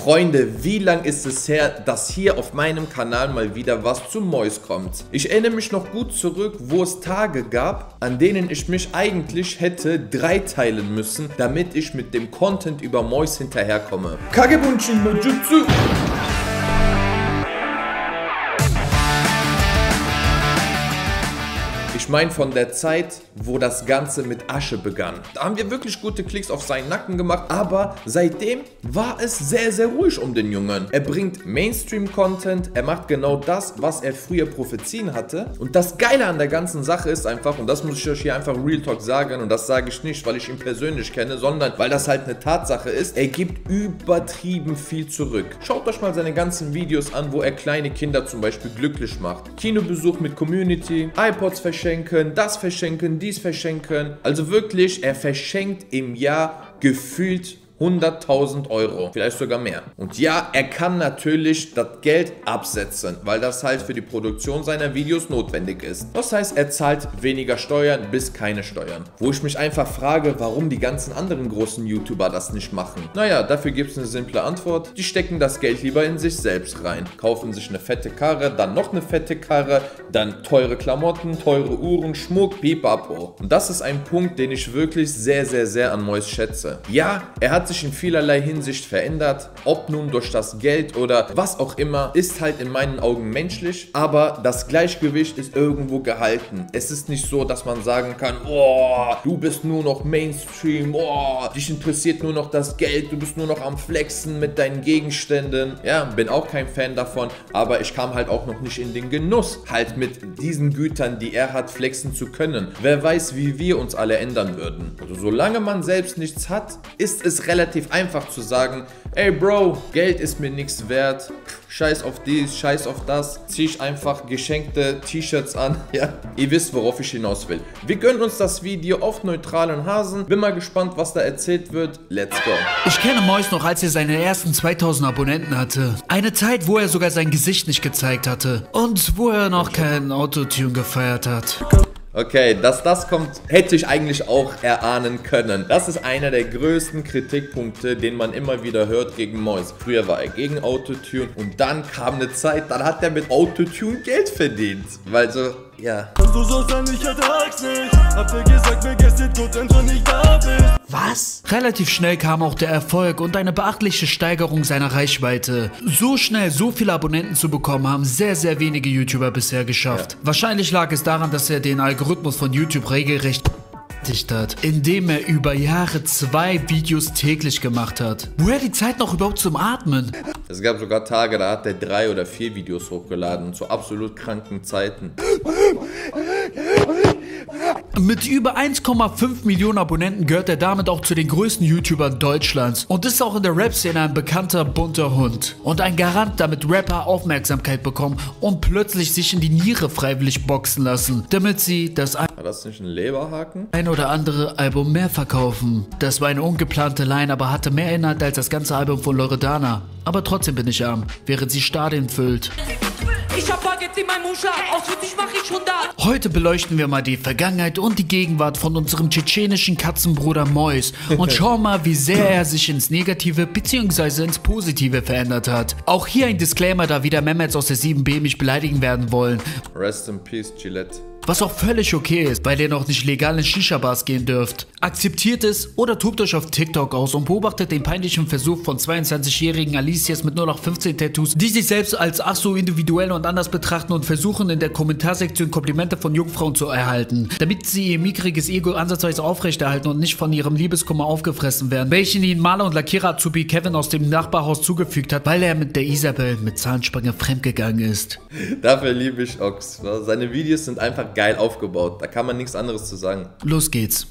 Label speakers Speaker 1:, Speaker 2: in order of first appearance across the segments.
Speaker 1: Freunde, wie lang ist es her, dass hier auf meinem Kanal mal wieder was zu Mois kommt? Ich erinnere mich noch gut zurück, wo es Tage gab, an denen ich mich eigentlich hätte dreiteilen müssen, damit ich mit dem Content über Mois hinterherkomme. Kagebunshin no Jutsu! Ich meine von der Zeit, wo das Ganze mit Asche begann. Da haben wir wirklich gute Klicks auf seinen Nacken gemacht, aber seitdem war es sehr, sehr ruhig um den Jungen. Er bringt Mainstream-Content, er macht genau das, was er früher Prophezien hatte. Und das Geile an der ganzen Sache ist einfach, und das muss ich euch hier einfach Real Talk sagen, und das sage ich nicht, weil ich ihn persönlich kenne, sondern weil das halt eine Tatsache ist, er gibt übertrieben viel zurück. Schaut euch mal seine ganzen Videos an, wo er kleine Kinder zum Beispiel glücklich macht. Kinobesuch mit Community, iPods verschenken, das verschenken, dies verschenken. Also wirklich, er verschenkt im Jahr gefühlt 100.000 Euro, vielleicht sogar mehr. Und ja, er kann natürlich das Geld absetzen, weil das halt für die Produktion seiner Videos notwendig ist. Das heißt, er zahlt weniger Steuern bis keine Steuern. Wo ich mich einfach frage, warum die ganzen anderen großen YouTuber das nicht machen. Naja, dafür gibt es eine simple Antwort. Die stecken das Geld lieber in sich selbst rein. Kaufen sich eine fette Karre, dann noch eine fette Karre, dann teure Klamotten, teure Uhren, Schmuck, pipapo. Und das ist ein Punkt, den ich wirklich sehr, sehr, sehr an Mois schätze. Ja, er hat sich in vielerlei Hinsicht verändert, ob nun durch das Geld oder was auch immer, ist halt in meinen Augen menschlich, aber das Gleichgewicht ist irgendwo gehalten. Es ist nicht so, dass man sagen kann, oh, du bist nur noch Mainstream, oh, dich interessiert nur noch das Geld, du bist nur noch am Flexen mit deinen Gegenständen. Ja, bin auch kein Fan davon, aber ich kam halt auch noch nicht in den Genuss, halt mit diesen Gütern, die er hat, flexen zu können. Wer weiß, wie wir uns alle ändern würden. Also solange man selbst nichts hat, ist es relativ einfach zu sagen, ey Bro, Geld ist mir nichts wert, scheiß auf dies, scheiß auf das, zieh ich einfach geschenkte T-Shirts an, ja, ihr wisst, worauf ich hinaus will. Wir gönnen uns das Video auf neutralen Hasen, bin mal gespannt, was da erzählt wird, let's go.
Speaker 2: Ich kenne Mois noch, als er seine ersten 2000 Abonnenten hatte. Eine Zeit, wo er sogar sein Gesicht nicht gezeigt hatte und wo er noch keinen Autotune gefeiert hat.
Speaker 1: Okay, dass das kommt, hätte ich eigentlich auch erahnen können. Das ist einer der größten Kritikpunkte, den man immer wieder hört gegen Mois. Früher war er gegen Autotune und dann kam eine Zeit, dann hat er mit Autotune Geld verdient. Weil so, ja.
Speaker 3: Du sollst sein, ich ertrag's nicht. Hab dir gesagt, mir geht's dir gut, wenn du nicht da bist.
Speaker 2: Was? Relativ schnell kam auch der Erfolg und eine beachtliche Steigerung seiner Reichweite. So schnell so viele Abonnenten zu bekommen, haben sehr, sehr wenige YouTuber bisher geschafft. Ja. Wahrscheinlich lag es daran, dass er den Algorithmus von YouTube regelrecht hat, indem er über Jahre 2 Videos täglich gemacht hat. Woher die Zeit noch überhaupt zum Atmen?
Speaker 1: Es gab sogar Tage, da hat er 3 oder 4 Videos hochgeladen, zu absolut kranken Zeiten.
Speaker 2: Mit über 1,5 Millionen Abonnenten gehört er damit auch zu den größten YouTubern Deutschlands und ist auch in der Rap-Szene ein bekannter bunter Hund und ein Garant, damit Rapper Aufmerksamkeit bekommen und plötzlich sich in die Niere freiwillig boxen lassen, damit sie das
Speaker 1: War das nicht ein Leberhaken?
Speaker 2: ein oder andere Album mehr verkaufen. Das war eine ungeplante Line, aber hatte mehr Inhalt als das ganze Album von Loredana. Aber trotzdem bin ich arm, während sie Stadien füllt.
Speaker 4: Ich hab Baguette in meinem Mundschlag, aus für dich mach ich 100.
Speaker 2: Heute beleuchten wir mal die Vergangenheit und die Gegenwart von unserem tschetschenischen Katzenbruder Mois und schauen mal, wie sehr er sich ins Negative bzw. ins Positive verändert hat. Auch hier ein Disclaimer, da wieder Mehmets aus der 7B mich beleidigen werden wollen.
Speaker 1: Rest in peace, Gillette.
Speaker 2: Was auch völlig okay ist, weil ihr noch nicht legal in Shisha-Bars gehen dürft. Akzeptiert es oder tobt euch auf TikTok aus und beobachtet den peinlichen Versuch von 22-jährigen Alicias mit nur noch 15 Tattoos, die sich selbst als ach so individuell und anders betrachten und versuchen in der Kommentarsektion Komplimente von Jungfrauen zu erhalten, damit sie ihr mickriges Ego ansatzweise aufrechterhalten und nicht von ihrem Liebeskummer aufgefressen werden, welchen ihnen Maler und Lackierer Azubi Kevin aus dem Nachbarhaus zugefügt hat, weil er mit der Isabel mit Zahnspange fremdgegangen ist.
Speaker 1: Dafür liebe ich Ox. Seine Videos sind einfach geil aufgebaut. Da kann man nichts anderes zu sagen.
Speaker 2: Los geht's.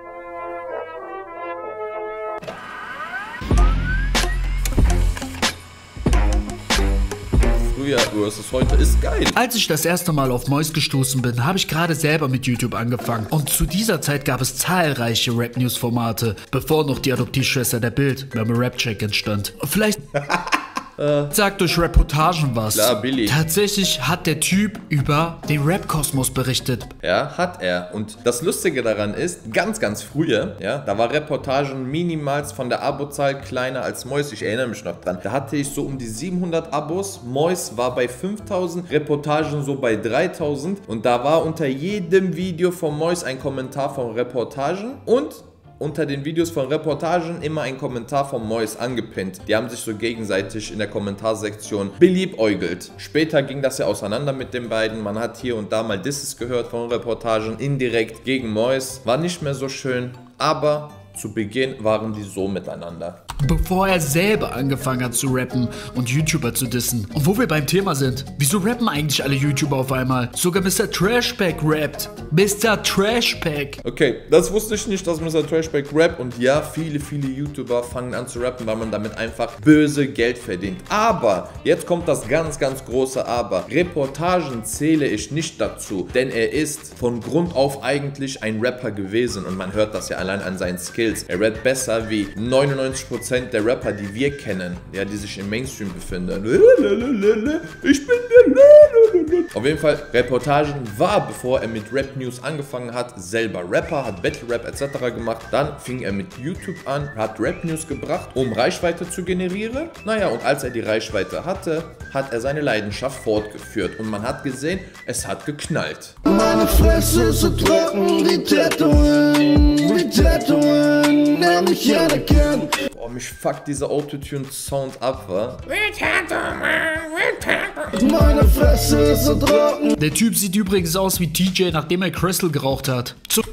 Speaker 1: Früher versus heute ist geil.
Speaker 2: Als ich das erste Mal auf Mois gestoßen bin, habe ich gerade selber mit YouTube angefangen. Und zu dieser Zeit gab es zahlreiche Rap-News-Formate, bevor noch die Adoptivschwester der Bild, Mama Rap Check, entstand. Vielleicht Sagt durch Reportagen was.
Speaker 1: Klar, Billy.
Speaker 2: Tatsächlich hat der Typ über den Rap-Kosmos berichtet.
Speaker 1: Ja, hat er. Und das Lustige daran ist, ganz, ganz früher, ja, da war Reportagen minimals von der Abozahl kleiner als Mois. Ich erinnere mich noch dran. Da hatte ich so um die 700 Abos. Mois war bei 5000, Reportagen so bei 3000. Und da war unter jedem Video von Mois ein Kommentar von Reportagen und unter den Videos von Reportagen immer ein Kommentar von Mois angepinnt. Die haben sich so gegenseitig in der Kommentarsektion beliebäugelt. Später ging das ja auseinander mit den beiden. Man hat hier und da mal Disses gehört von Reportagen indirekt gegen Mois. War nicht mehr so schön, aber zu Beginn waren die so miteinander.
Speaker 2: Bevor er selber angefangen hat zu rappen und YouTuber zu dissen. Und wo wir beim Thema sind, wieso rappen eigentlich alle YouTuber auf einmal? Sogar Mr. Trashpack rappt. Mr. Trashpack.
Speaker 1: Okay, das wusste ich nicht, dass Mr. Trashpack rappt. Und ja, viele YouTuber fangen an zu rappen, weil man damit einfach böse Geld verdient. Aber, jetzt kommt das ganz, ganz große Aber. Reportagen zähle ich nicht dazu, denn er ist von Grund auf eigentlich ein Rapper gewesen. Und man hört das ja allein an seinen Skills. Er rappt besser wie 99% der Rapper, die wir kennen, ja, die sich im Mainstream befinden. Ich bin der. Auf jeden Fall, Reportagen war, bevor er mit Rap News angefangen hat, selber Rapper, hat Battle Rap etc. gemacht. Dann fing er mit YouTube an, hat Rap News gebracht, um Reichweite zu generieren. Naja, und als er die Reichweite hatte, hat er seine Leidenschaft fortgeführt. Und man hat gesehen, es hat geknallt.
Speaker 5: Meine Fresse ist so trocken wie Tattooing, der mich anerkennt.
Speaker 1: Boah, mich fuckt dieser Autotune-Sound ab, wa?
Speaker 5: Meine Fresse ist so trocken.
Speaker 2: Der Typ sieht übrigens aus wie TJ, nachdem er Crystal geraucht hat.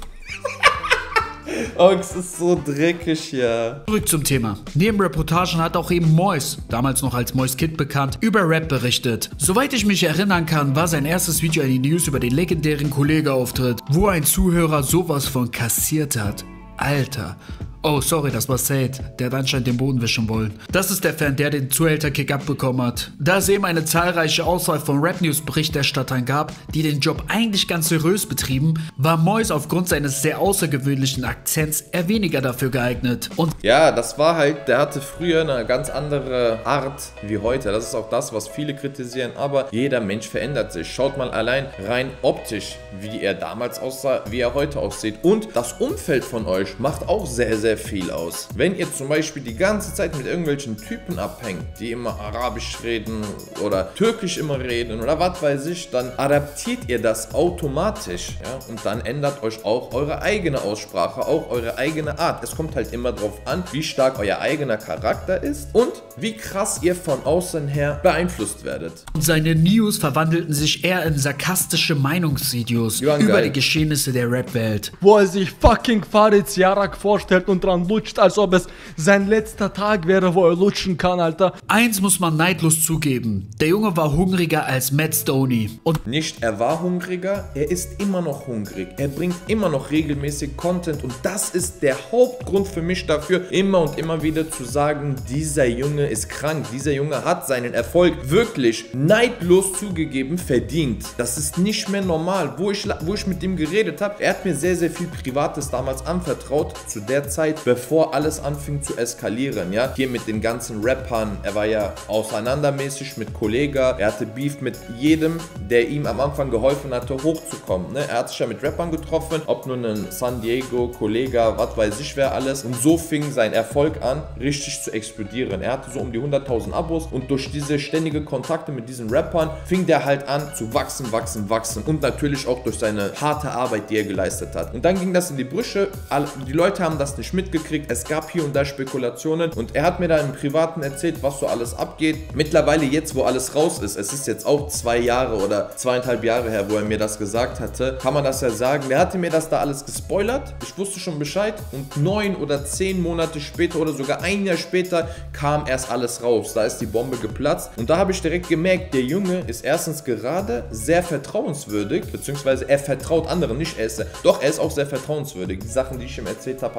Speaker 1: Oh, es ist so dreckig, ja.
Speaker 2: Zurück zum Thema. Neben Reportagen hat auch eben Mois, damals noch als Mois Kid bekannt, über Rap berichtet. Soweit ich mich erinnern kann, war sein erstes Video eine News über den legendären Kollega-Auftritt, wo ein Zuhörer sowas von kassiert hat. Alter. Oh, sorry, das war Said. Der hat anscheinend den Boden wischen wollen. Das ist der Fan, der den Zuhälter-Kick abbekommen hat. Da es eben eine zahlreiche Auswahl von Rap-News-Berichterstattern gab, die den Job eigentlich ganz seriös betrieben, war Mois aufgrund seines sehr außergewöhnlichen Akzents eher weniger dafür geeignet. Und
Speaker 1: ja, das war halt, der hatte früher eine ganz andere Art wie heute. Das ist auch das, was viele kritisieren, aber jeder Mensch verändert sich. Schaut mal allein rein optisch, wie er damals aussah, wie er heute aussieht. Und das Umfeld von euch macht auch sehr, sehr viel aus. Wenn ihr zum Beispiel die ganze Zeit mit irgendwelchen Typen abhängt, die immer Arabisch reden oder Türkisch immer reden oder was weiß ich, dann adaptiert ihr das automatisch, ja? Und dann ändert euch auch eure eigene Aussprache, auch eure eigene Art. Es kommt halt immer drauf an, wie stark euer eigener Charakter ist und wie krass ihr von außen her beeinflusst werdet.
Speaker 2: seine News verwandelten sich eher in sarkastische Meinungsvideos über
Speaker 1: geil.
Speaker 2: die Geschehnisse der Rap-Welt.
Speaker 3: Wo er sich fucking Farid Yarak vorstellt und dran lutscht, als ob es sein letzter Tag wäre, wo er lutschen kann, Alter.
Speaker 2: Eins muss man neidlos zugeben, der Junge war hungriger als Matt Stoney. Und
Speaker 1: Nicht, er war hungriger, er ist immer noch hungrig. Er bringt immer noch regelmäßig Content und das ist der Hauptgrund für mich dafür, immer und immer wieder zu sagen, dieser Junge ist krank. Dieser Junge hat seinen Erfolg wirklich neidlos zugegeben verdient. Das ist nicht mehr normal. Wo ich mit ihm geredet habe, er hat mir sehr, sehr viel Privates damals anvertraut, zu der Zeit, bevor alles anfing zu eskalieren. Ja, hier mit den ganzen Rappern, er war ja auseinandermäßig mit Kollega, er hatte Beef mit jedem, der ihm am Anfang geholfen hatte, hochzukommen. Ne? Er hat sich ja mit Rappern getroffen, ob nun ein San Diego, Kollega, was weiß ich wer alles. Und so fing sein Erfolg an, richtig zu explodieren. Er hatte so um die 100.000 Abos und durch diese ständige Kontakte mit diesen Rappern fing der halt an zu wachsen und natürlich auch durch seine harte Arbeit, die er geleistet hat. Und dann ging das in die Brüche, die Leute haben das nicht mitgekriegt, es gab hier und da Spekulationen und er hat mir da im Privaten erzählt, was so alles abgeht. Mittlerweile jetzt, wo alles raus ist, es ist jetzt auch 2 Jahre oder 2,5 Jahre her, wo er mir das gesagt hatte, kann man das ja sagen, der hatte mir das da alles gespoilert, ich wusste schon Bescheid und 9 oder 10 Monate später oder sogar ein Jahr später kam erst alles raus, da ist die Bombe geplatzt und da habe ich direkt gemerkt, der Junge ist erstens gerade sehr vertrauenswürdig, beziehungsweise er vertraut anderen, nicht er ist auch sehr vertrauenswürdig. Die Sachen, die ich ihm erzählt habe, hat er auch für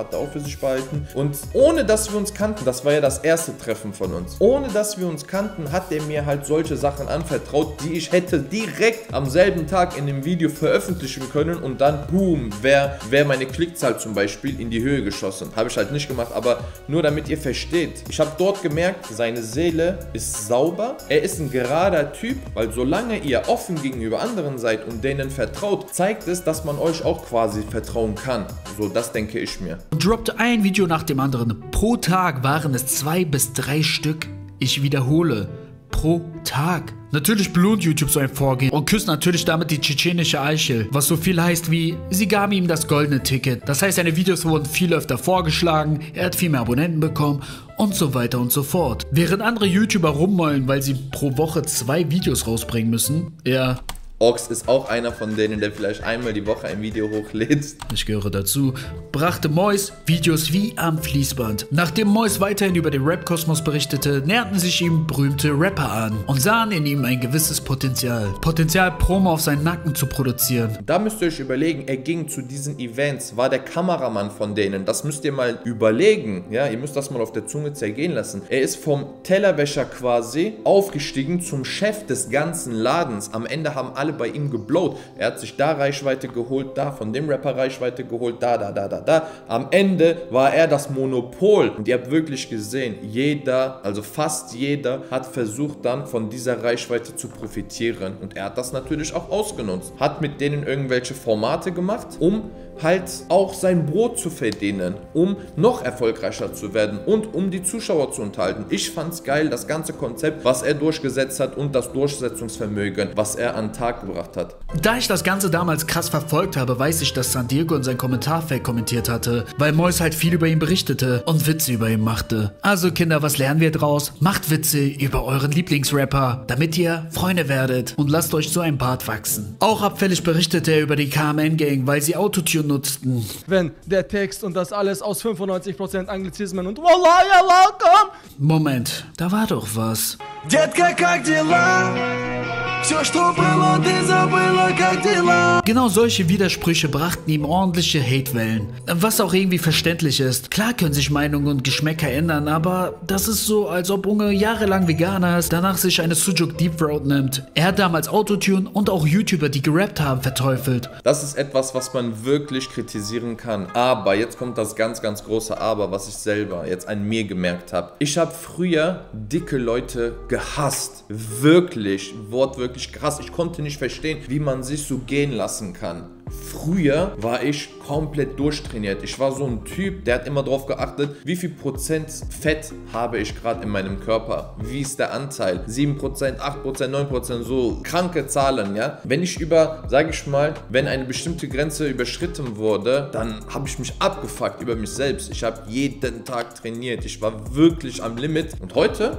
Speaker 1: sich behalten. Und ohne dass wir uns kannten, das war ja das erste Treffen von uns, ohne dass wir uns kannten, hat er mir halt solche Sachen anvertraut, die ich hätte direkt am selben Tag in dem Video veröffentlichen können und dann, boom, wäre meine Klickzahl zum Beispiel in die Höhe geschossen. Habe ich halt nicht gemacht, aber nur damit ihr versteht. Ich habe dort gemerkt, seine Seele ist sauber, er ist ein gerader Typ, weil solange ihr offen gegenüber anderen seid und denen vertraut, zeigt es, dass man euch auch quasi vertrauen kann. So, das denke ich mir.
Speaker 2: Droppte ein Video nach dem anderen. Pro Tag waren es 2 bis 3 Stück. Ich wiederhole, pro Tag. Natürlich belohnt YouTube so ein Vorgehen und küsst natürlich damit die tschetschenische Eichel, was so viel heißt wie, sie gaben ihm das goldene Ticket. Das heißt, seine Videos wurden viel öfter vorgeschlagen, er hat viel mehr Abonnenten bekommen und so weiter und so fort. Während andere YouTuber rummollen, weil sie pro Woche 2 Videos rausbringen müssen, ja...
Speaker 1: Ox ist auch einer von denen, der vielleicht einmal die Woche ein Video hochlädt.
Speaker 2: Ich gehöre dazu. Brachte Mois Videos wie am Fließband. Nachdem Mois weiterhin über den Rap-Kosmos berichtete, näherten sich ihm berühmte Rapper an und sahen in ihm ein gewisses Potenzial. Potenzial, Promo auf seinen Nacken zu produzieren.
Speaker 1: Da müsst ihr euch überlegen, er ging zu diesen Events, war der Kameramann von denen. Das müsst ihr mal überlegen. Ja, ihr müsst das mal auf der Zunge zergehen lassen. Er ist vom Tellerwäscher quasi aufgestiegen zum Chef des ganzen Ladens. Am Ende haben alle bei ihm geblowt. Er hat sich da Reichweite geholt, da von dem Rapper Reichweite geholt, da. Am Ende war er das Monopol. Und ihr habt wirklich gesehen, jeder, also fast jeder, hat versucht dann von dieser Reichweite zu profitieren. Und er hat das natürlich auch ausgenutzt. Hat mit denen irgendwelche Formate gemacht, um halt auch sein Brot zu verdienen, um noch erfolgreicher zu werden und um die Zuschauer zu unterhalten. Ich fand's geil, das ganze Konzept, was er durchgesetzt hat und das Durchsetzungsvermögen, was er an den Tag gebracht hat.
Speaker 2: Da ich das Ganze damals krass verfolgt habe, weiß ich, dass San Diego in sein Kommentarfeld kommentiert hatte, weil Mois halt viel über ihn berichtete und Witze über ihn machte. Also Kinder, was lernen wir draus? Macht Witze über euren Lieblingsrapper, damit ihr Freunde werdet und lasst euch so ein Bart wachsen. Auch abfällig berichtete er über die KMN-Gang, weil sie Autotune nutzten.
Speaker 3: Wenn der Text und das alles aus 95% Anglizismen und Wallah, Allah, komm!
Speaker 2: Moment, da war doch was.
Speaker 5: Детка, как дела? Все, что было, ты забыла, как дела?
Speaker 2: Genau solche Widersprüche brachten ihm ordentliche Hatewellen. Was auch irgendwie verständlich ist. Klar können sich Meinungen und Geschmäcker ändern, aber das ist so, als ob Unge jahrelang Veganer ist, danach sich eine Sujuk Deep Throat nimmt. Er hat damals Autotune und auch YouTuber, die gerappt haben, verteufelt.
Speaker 1: Das ist etwas, was man wirklich kritisieren kann. Aber, jetzt kommt das ganz, ganz große Aber, was ich selber jetzt an mir gemerkt habe. Ich habe früher dicke Leute gehasst. Wirklich, wortwörtlich krass. Ich konnte nicht verstehen, wie man sich so gehen lassen kann. Früher war ich komplett durchtrainiert. Ich war so ein Typ, der hat immer darauf geachtet, wie viel Prozent Fett habe ich gerade in meinem Körper. Wie ist der Anteil? 7%, 8%, 9%, so kranke Zahlen, ja. Wenn ich sage ich mal, wenn eine bestimmte Grenze überschritten wurde, dann habe ich mich abgefuckt über mich selbst. Ich habe jeden Tag trainiert. Ich war wirklich am Limit. Und heute...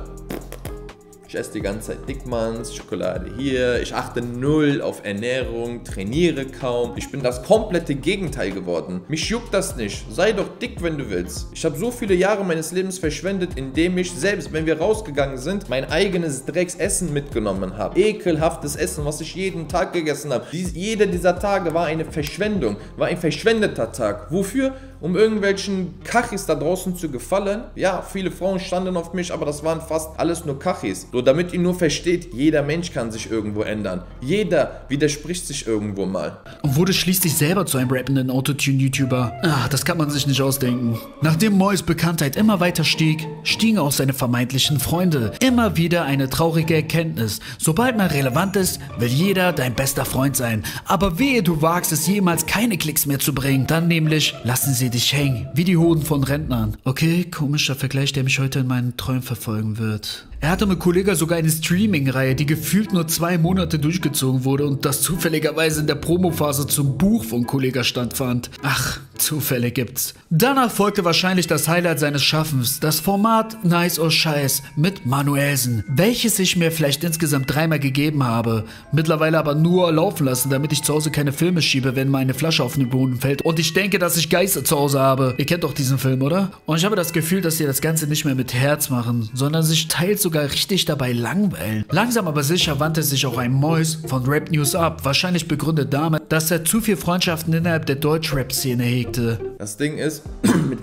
Speaker 1: Ich esse die ganze Zeit Dickmanns, Schokolade hier, ich achte null auf Ernährung, trainiere kaum. Ich bin das komplette Gegenteil geworden. Mich juckt das nicht. Sei doch dick, wenn du willst. Ich habe so viele Jahre meines Lebens verschwendet, indem ich, selbst wenn wir rausgegangen sind, mein eigenes Drecksessen mitgenommen habe. Ekelhaftes Essen, was ich jeden Tag gegessen habe. Jeder dieser Tage war eine Verschwendung, war ein verschwendeter Tag. Wofür? Um irgendwelchen Kachis da draußen zu gefallen. Ja, viele Frauen standen auf mich, aber das waren fast alles nur Kachis. So, damit ihr nur versteht, jeder Mensch kann sich irgendwo ändern. Jeder widerspricht sich irgendwo mal.
Speaker 2: Und wurde schließlich selber zu einem rappenden Autotune-YouTuber. Ach, das kann man sich nicht ausdenken. Nachdem Mois Bekanntheit immer weiter stieg, stiegen auch seine vermeintlichen Freunde. Immer wieder eine traurige Erkenntnis. Sobald man relevant ist, will jeder dein bester Freund sein. Aber wehe, du wagst es jemals keine Klicks mehr zu bringen. Dann nämlich lassen sie dich hängen, wie die Hoden von Rentnern. Okay, komischer Vergleich, der mich heute in meinen Träumen verfolgen wird. Er hatte mit Kollega sogar eine Streaming-Reihe, die gefühlt nur 2 Monate durchgezogen wurde und das zufälligerweise in der Promophase zum Buch von Kollega stattfand. Ach, Zufälle gibt's. Danach folgte wahrscheinlich das Highlight seines Schaffens, das Format Nice or Scheiß mit Manuelsen, welches ich mir vielleicht insgesamt 3-mal gegeben habe, mittlerweile aber nur laufen lassen, damit ich zu Hause keine Filme schiebe, wenn meine Flasche auf den Boden fällt und ich denke, dass ich Geister zu Hause habe. Ihr kennt doch diesen Film, oder? Und ich habe das Gefühl, dass sie das Ganze nicht mehr mit Herz machen, sondern sich teils sogar richtig dabei langweilen. Langsam aber sicher wandte sich auch ein Mois von Rap News ab, wahrscheinlich begründet damit, dass er zu viel Freundschaften innerhalb der Deutsch-Rap-Szene hegte.
Speaker 1: Das Ding ist, mit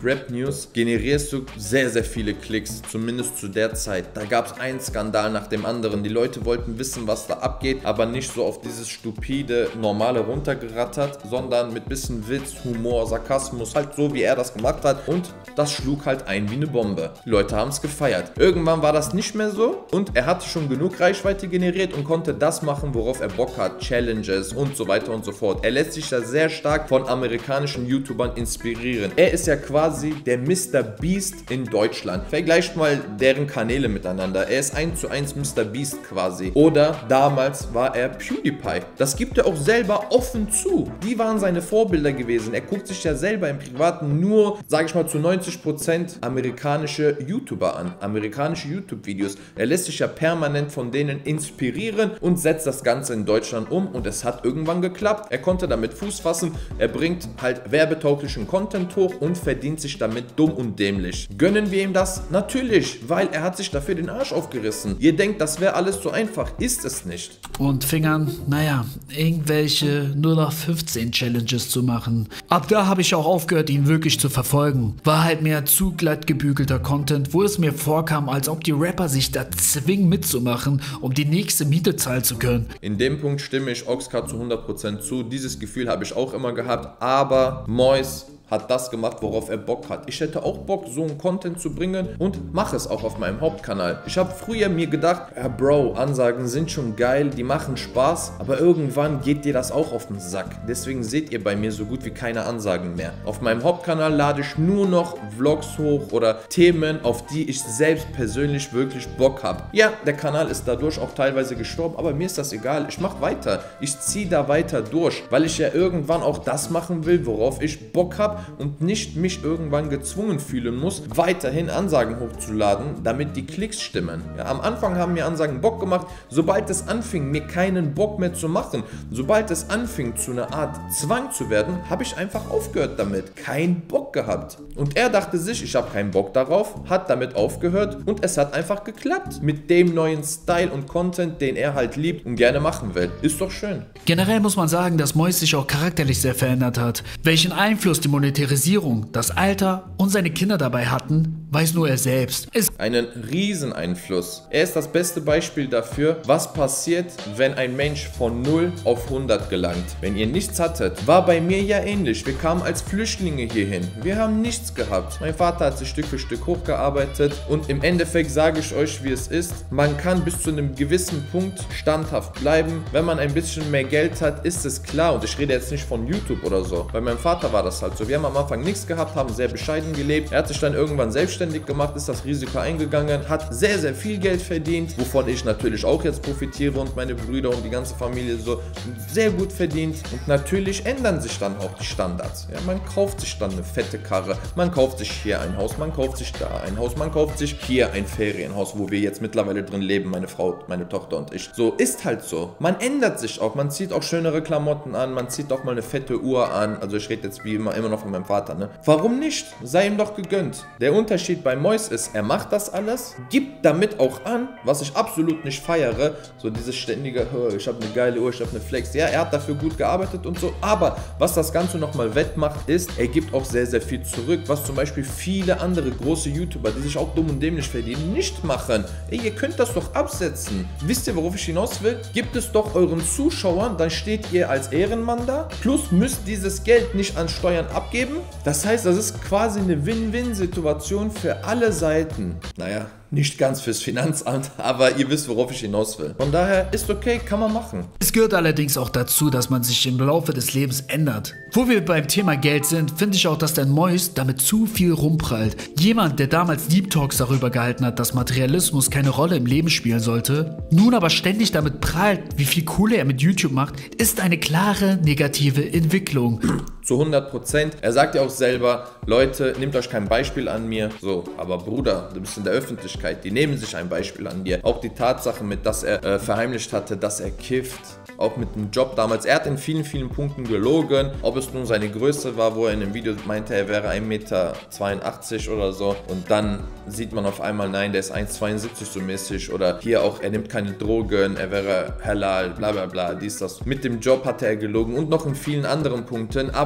Speaker 1: Rap News generierst du sehr, sehr viele Klicks, zumindest zu der Zeit. Da gab es einen Skandal nach dem anderen. Die Leute wollten wissen, was da abgeht, aber nicht so auf dieses stupide, normale runtergerattert, sondern mit bisschen Witz, Humor, Sarkasmus, halt so, wie er das gemacht hat. Und das schlug halt ein wie eine Bombe. Die Leute haben es gefeiert. Irgendwann war das nicht mehr so und er hatte schon genug Reichweite generiert und konnte das machen, worauf er Bock hat. Challenges und so weiter und so fort. Er lässt sich da sehr stark von amerikanischen YouTubern inspirieren. Er ist ja quasi der Mr. Beast in Deutschland. Vergleicht mal deren Kanäle miteinander. Er ist 1:1 Mr. Beast quasi. Oder damals war er PewDiePie. Das gibt er auch selber offen zu. Die waren seine Vorbilder gewesen. Er guckt sich ja selber im Privaten nur, sage ich mal, zu 90% amerikanische YouTuber an. Amerikanische YouTube-Videos. Er lässt sich ja permanent von denen inspirieren und setzt das Ganze in Deutschland um und es hat irgendwann geklappt. Er konnte damit Fuß fassen. Er bringt halt werbetauglichen Content hoch und verdient sich damit dumm und dämlich. Gönnen wir ihm das? Natürlich, weil er hat sich dafür den Arsch aufgerissen. Ihr denkt, das wäre alles so einfach. Ist es nicht.
Speaker 2: Und fing an, naja, irgendwelche 0815 Challenges zu machen. Ab da habe ich auch aufgehört, ihn wirklich zu verfolgen. War halt mehr zu glatt gebügelter Content, wo es mir vorkam, als ob die Rapper sich da zwingen mitzumachen, um die nächste Miete zahlen zu können.
Speaker 1: In dem Punkt stimme ich Oxcart zu 100% zu. Dieses Gefühl habe ich auch immer gehabt, aber Mois hat das gemacht, worauf er Bock hat. Ich hätte auch Bock, so einen Content zu bringen und mache es auch auf meinem Hauptkanal. Ich habe früher mir gedacht, ja Bro, Ansagen sind schon geil, die machen Spaß, aber irgendwann geht dir das auch auf den Sack. Deswegen seht ihr bei mir so gut wie keine Ansagen mehr. Auf meinem Hauptkanal lade ich nur noch Vlogs hoch oder Themen, auf die ich selbst persönlich wirklich Bock habe. Ja, der Kanal ist dadurch auch teilweise gestorben, aber mir ist das egal. Ich mache weiter. Ich ziehe da weiter durch, weil ich ja irgendwann auch das machen will, worauf ich Bock habe und nicht mich irgendwann gezwungen fühlen muss, weiterhin Ansagen hochzuladen, damit die Klicks stimmen. Ja, am Anfang haben mir Ansagen Bock gemacht, sobald es anfing, mir keinen Bock mehr zu machen, sobald es anfing, zu einer Art Zwang zu werden, habe ich einfach aufgehört damit. Kein Bock gehabt. Und er dachte sich, ich habe keinen Bock darauf, hat damit aufgehört und es hat einfach geklappt. Mit dem neuen Style und Content, den er halt liebt und gerne machen will. Ist doch schön.
Speaker 2: Generell muss man sagen, dass Mois sich auch charakterlich sehr verändert hat. Welchen Einfluss die Monetarisierung, das Alter und seine Kinder dabei hatten, weiß nur er selbst.
Speaker 1: Einen riesen Einfluss. Er ist das beste Beispiel dafür, was passiert, wenn ein Mensch von 0 auf 100 gelangt. Wenn ihr nichts hattet, war bei mir ja ähnlich. Wir kamen als Flüchtlinge hierhin. Wir haben nichts gehabt. Mein Vater hat sich Stück für Stück hochgearbeitet und im Endeffekt sage ich euch, wie es ist. Man kann bis zu einem gewissen Punkt standhaft bleiben. Wenn man ein bisschen mehr Geld hat, ist es klar. Und ich rede jetzt nicht von YouTube oder so. Bei meinem Vater war das halt so. Wir haben am Anfang nichts gehabt, haben sehr bescheiden gelebt. Er hat sich dann irgendwann selbstständig gemacht, ist das Risiko eingegangen, hat sehr, sehr viel Geld verdient, wovon ich natürlich auch jetzt profitiere und meine Brüder und die ganze Familie so sehr gut verdient. Und natürlich ändern sich dann auch die Standards. Ja, man kauft sich dann eine fette Karre, man kauft sich hier ein Haus, man kauft sich da ein Haus, man kauft sich hier ein Ferienhaus, wo wir jetzt mittlerweile drin leben, meine Frau, meine Tochter und ich. So, ist halt so. Man ändert sich auch, man zieht auch schönere Klamotten an, man zieht auch mal eine fette Uhr an. Also ich rede jetzt wie immer noch von meinem Vater, ne? Warum nicht? Sei ihm doch gegönnt. Der Unterschied bei Mois ist, er macht das alles, gibt damit auch an, was ich absolut nicht feiere, so dieses ständige, ich habe eine geile Uhr, ich habe eine Flex. Ja, er hat dafür gut gearbeitet und so, aber was das Ganze nochmal wettmacht ist, er gibt auch sehr, sehr viel zurück, was zum Beispiel viele andere große YouTuber, die sich auch dumm und dämlich verdienen, nicht machen. Ey, ihr könnt das doch absetzen. Wisst ihr, worauf ich hinaus will? Gebt es doch euren Zuschauern, dann steht ihr als Ehrenmann da, plus müsst dieses Geld nicht an Steuern abgeben. Das heißt, das ist quasi eine Win-Win-Situation für alle Seiten. Naja, nicht ganz fürs Finanzamt, aber ihr wisst, worauf ich hinaus will. Von daher ist okay, kann man machen.
Speaker 2: Es gehört allerdings auch dazu, dass man sich im Laufe des Lebens ändert. Wo wir beim Thema Geld sind, finde ich auch, dass der Mois damit zu viel rumprallt. Jemand, der damals Deep Talks darüber gehalten hat, dass Materialismus keine Rolle im Leben spielen sollte, nun aber ständig damit prahlt, wie viel Kohle er mit YouTube macht, ist eine klare negative Entwicklung.
Speaker 1: Zu 100%. Er sagt ja auch selber, Leute, nehmt euch kein Beispiel an mir. So, aber Bruder, du bist in der Öffentlichkeit, die nehmen sich ein Beispiel an dir. Auch die Tatsache mit, dass er verheimlicht hatte, dass er kifft. Auch mit dem Job damals. Er hat in vielen, vielen Punkten gelogen. Ob es nun seine Größe war, wo er in dem Video meinte, er wäre 1,82 Meter oder so. Und dann sieht man auf einmal, nein, der ist 1,72 so mäßig. Oder hier auch, er nimmt keine Drogen, er wäre halal, bla bla bla, dies, das. Mit dem Job hatte er gelogen und noch in vielen anderen Punkten. Aber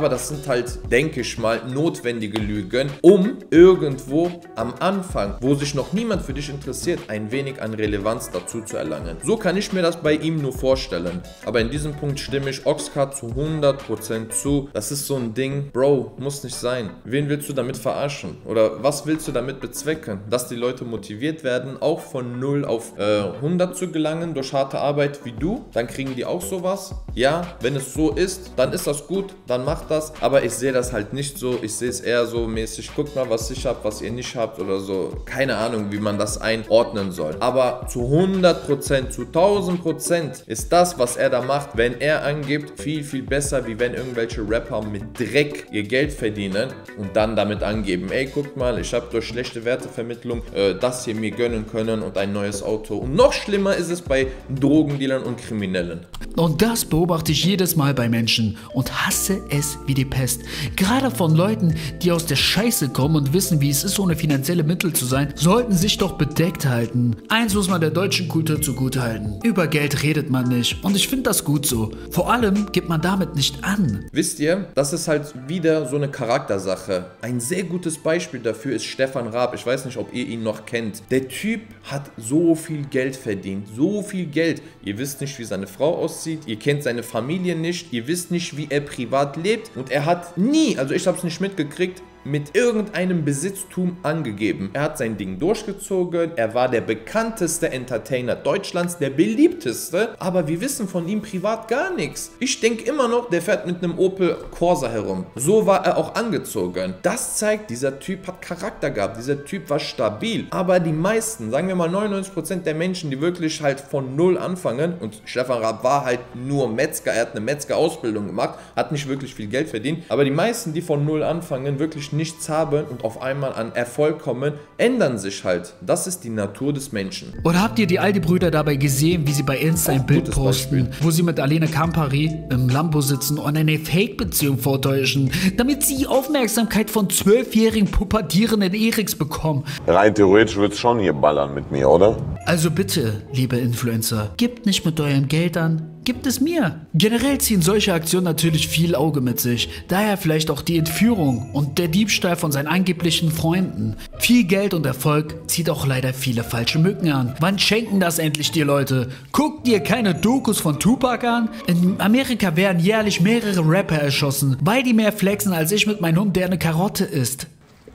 Speaker 1: Aber das sind halt, denke ich mal, notwendige Lügen, um irgendwo am Anfang, wo sich noch niemand für dich interessiert, ein wenig an Relevanz dazu zu erlangen. So kann ich mir das bei ihm nur vorstellen. Aber in diesem Punkt stimme ich Oxcart zu 100% zu. Das ist so ein Ding, Bro, muss nicht sein. Wen willst du damit verarschen? Oder was willst du damit bezwecken? Dass die Leute motiviert werden, auch von 0 auf 100 zu gelangen durch harte Arbeit wie du? Dann kriegen die auch sowas? Ja, wenn es so ist, dann ist das gut, dann macht das. Aber ich sehe das halt nicht so. Ich sehe es eher so mäßig, guckt mal, was ich habe, was ihr nicht habt oder so. Keine Ahnung, wie man das einordnen soll. Aber zu 100%, zu 1000% ist das, was er da macht, wenn er angibt, viel, viel besser, wie wenn irgendwelche Rapper mit Dreck ihr Geld verdienen und dann damit angeben, ey, guckt mal, ich habe durch schlechte Wertevermittlung das hier mir gönnen können und ein neues Auto. Und noch schlimmer ist es bei Drogendealern und Kriminellen.
Speaker 2: Und das beobachte ich jedes Mal bei Menschen und hasse es wie die Pest. Gerade von Leuten, die aus der Scheiße kommen und wissen, wie es ist, ohne finanzielle Mittel zu sein, sollten sich doch bedeckt halten. Eins muss man der deutschen Kultur zugutehalten. Über Geld redet man nicht und ich finde das gut so. Vor allem gibt man damit nicht an.
Speaker 1: Wisst ihr, das ist halt wieder so eine Charaktersache. Ein sehr gutes Beispiel dafür ist Stefan Raab. Ich weiß nicht, ob ihr ihn noch kennt. Der Typ hat so viel Geld verdient. So viel Geld. Ihr wisst nicht, wie seine Frau aussieht. Ihr kennt seine Familie nicht. Ihr wisst nicht, wie er privat lebt. Und er hat nie, also ich habe es nicht mitgekriegt, mit irgendeinem Besitztum angegeben. Er hat sein Ding durchgezogen, er war der bekannteste Entertainer Deutschlands, der beliebteste, aber wir wissen von ihm privat gar nichts. Ich denke immer noch, der fährt mit einem Opel Corsa herum. So war er auch angezogen. Das zeigt, dieser Typ hat Charakter gehabt, dieser Typ war stabil. Aber die meisten, sagen wir mal 99% der Menschen, die wirklich halt von null anfangen, und Stefan Raab war halt nur Metzger, er hat eine Metzger-Ausbildung gemacht, hat nicht wirklich viel Geld verdient, aber die meisten, die von null anfangen, wirklich nichts haben und auf einmal an Erfolg kommen, ändern sich halt. Das ist die Natur des Menschen.
Speaker 2: Oder habt ihr die Aldi-Brüder dabei gesehen, wie sie bei Insta ein Bild posten, wo sie mit Alena Campari im Lambo sitzen und eine Fake-Beziehung vortäuschen, damit sie Aufmerksamkeit von 12-jährigen pubertierenden Eriks bekommen?
Speaker 6: Rein theoretisch wird's schon hier ballern mit mir, oder?
Speaker 2: Also bitte, liebe Influencer, gebt nicht mit eurem Geld an, gibt es mir. Generell ziehen solche Aktionen natürlich viel Auge mit sich, daher vielleicht auch die Entführung und der Diebstahl von seinen angeblichen Freunden. Viel Geld und Erfolg zieht auch leider viele falsche Mücken an. Wann schenken das endlich die Leute? Guckt ihr keine Dokus von Tupac an? In Amerika werden jährlich mehrere Rapper erschossen, weil die mehr flexen als ich mit meinem Hund, der eine Karotte isst.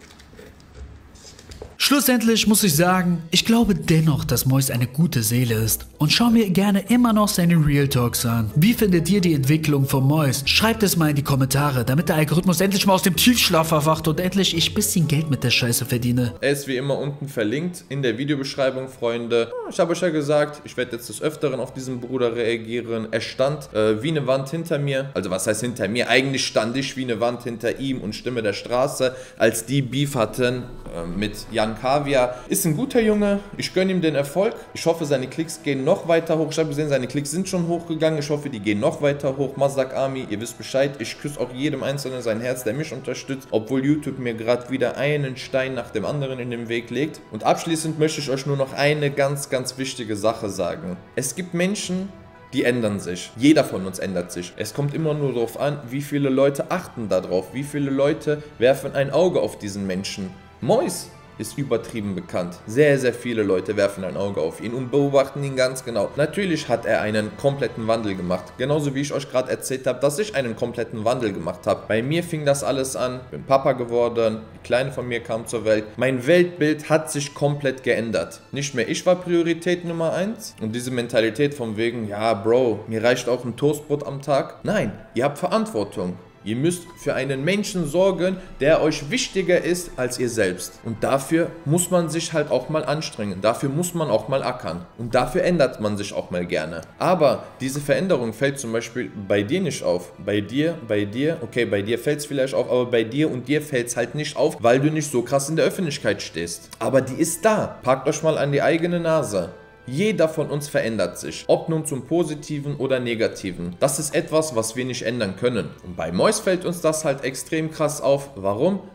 Speaker 2: Schlussendlich muss ich sagen, ich glaube dennoch, dass Mois eine gute Seele ist und schau mir gerne immer noch seine Real Talks an. Wie findet ihr die Entwicklung von Mois? Schreibt es mal in die Kommentare, damit der Algorithmus endlich mal aus dem Tiefschlaf erwacht und endlich ich ein bisschen Geld mit der Scheiße verdiene.
Speaker 1: Er ist wie immer unten verlinkt in der Videobeschreibung, Freunde. Ich habe euch ja gesagt, ich werde jetzt des Öfteren auf diesen Bruder reagieren. Er stand wie eine Wand hinter mir. Also was heißt hinter mir? Eigentlich stand ich wie eine Wand hinter ihm und Stimme der Straße, als die Beef hatten mit Jan Kaviar. Ist ein guter Junge. Ich gönne ihm den Erfolg. Ich hoffe, seine Klicks gehen noch weiter hoch. Ich habe gesehen, seine Klicks sind schon hochgegangen. Ich hoffe, die gehen noch weiter hoch. Mazdak Army, ihr wisst Bescheid. Ich küsse auch jedem Einzelnen sein Herz, der mich unterstützt, obwohl YouTube mir gerade wieder einen Stein nach dem anderen in den Weg legt. Und abschließend möchte ich euch nur noch eine ganz, ganz wichtige Sache sagen. Es gibt Menschen, die ändern sich. Jeder von uns ändert sich. Es kommt immer nur darauf an, wie viele Leute achten darauf. Wie viele Leute werfen ein Auge auf diesen Menschen. Mois ist übertrieben bekannt. Sehr, sehr viele Leute werfen ein Auge auf ihn und beobachten ihn ganz genau. Natürlich hat er einen kompletten Wandel gemacht. Genauso wie ich euch gerade erzählt habe, dass ich einen kompletten Wandel gemacht habe. Bei mir fing das alles an. Ich bin Papa geworden. Die Kleine von mir kam zur Welt. Mein Weltbild hat sich komplett geändert. Nicht mehr ich war Priorität Nummer 1. Und diese Mentalität von wegen, ja Bro, mir reicht auch ein Toastbrot am Tag. Nein, ihr habt Verantwortung. Ihr müsst für einen Menschen sorgen, der euch wichtiger ist als ihr selbst. Und dafür muss man sich halt auch mal anstrengen. Dafür muss man auch mal ackern. Und dafür ändert man sich auch mal gerne. Aber diese Veränderung fällt zum Beispiel bei dir nicht auf. Bei dir, okay, bei dir fällt es vielleicht auf, aber bei dir und dir fällt es halt nicht auf, weil du nicht so krass in der Öffentlichkeit stehst. Aber die ist da. Packt euch mal an die eigene Nase. Jeder von uns verändert sich, ob nun zum Positiven oder Negativen. Das ist etwas, was wir nicht ändern können. Und bei Mois fällt uns das halt extrem krass auf. Warum?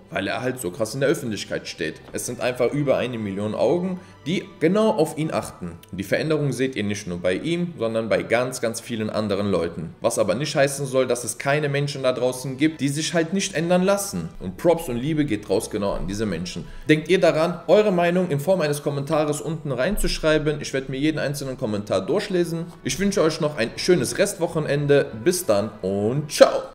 Speaker 1: weil er halt so krass in der Öffentlichkeit steht. Es sind einfach über 1 Million Augen, die genau auf ihn achten. Und die Veränderung seht ihr nicht nur bei ihm, sondern bei ganz, ganz vielen anderen Leuten. Was aber nicht heißen soll, dass es keine Menschen da draußen gibt, die sich halt nicht ändern lassen. Und Props und Liebe geht raus genau an diese Menschen. Denkt ihr daran, eure Meinung in Form eines Kommentares unten reinzuschreiben? Ich werde mir jeden einzelnen Kommentar durchlesen. Ich wünsche euch noch ein schönes Restwochenende. Bis dann und ciao!